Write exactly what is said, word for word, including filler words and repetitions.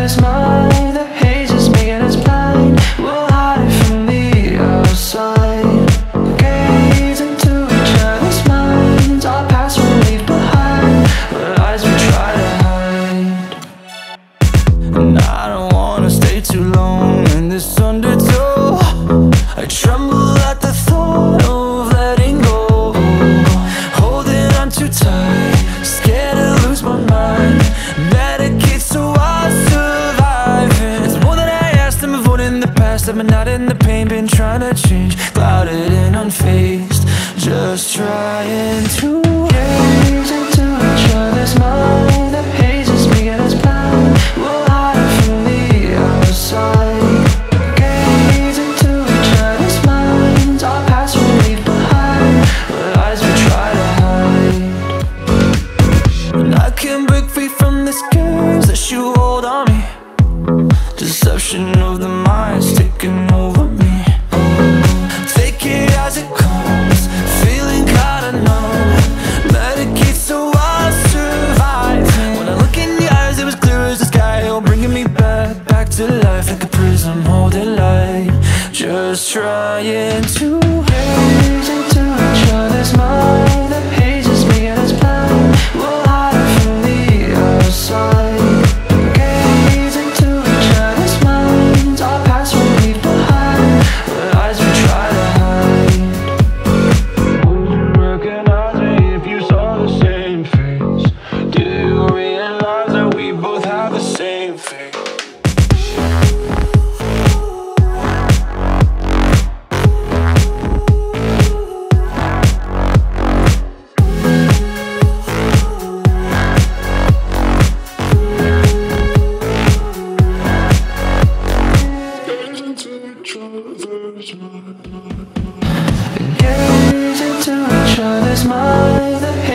other's mind. The haze is making us blind. We'll hide it from the outside. Gaze into each other's minds. Our past we'll leave behind, but eyes we try to hide. And I don't wanna stay too long in this undertow. I tremble at the thought of letting go, holding on too tight, scared to lose my mind. Medicate so I survive. It's more than I asked, I'm avoiding the past. I've been out in the pain, been trying to change, clouded and unfazed, just trying to gaze into each other's mind. The haze is making us blind. We'll hide it from the outside. Gaze into each other's minds. Our past we'll leave behind, but eyes we try to hide. And I can't break free from this gaze that you hold on me. Deception of the mind's taking over me. Take it as it comes, feeling kinda numb. Medicate so I survive. When I look in your eyes, it was clear as the sky. Oh, bringing me back, back to life like a prism holding light. Just trying to gaze into each other's mind. The haze is making us blind. We'll hide it from the outside. Gaze into each other's minds. Our past we'll leave behind, but eyes we try to hide. Would you recognize me if you saw the same face? Do you realize that we both have the same face? Gaze into each other's mind. The